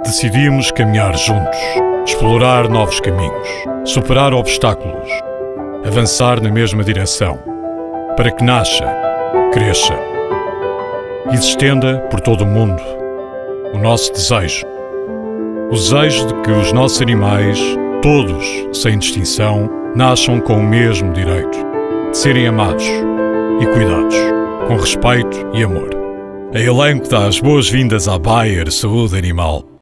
Decidimos caminhar juntos, explorar novos caminhos, superar obstáculos, avançar na mesma direção, para que nasça, cresça e se estenda por todo o mundo o nosso desejo. O desejo de que os nossos animais, todos, sem distinção, nasçam com o mesmo direito de serem amados e cuidados, com respeito e amor. A Elanco dá as boas-vindas à Bayer Saúde Animal.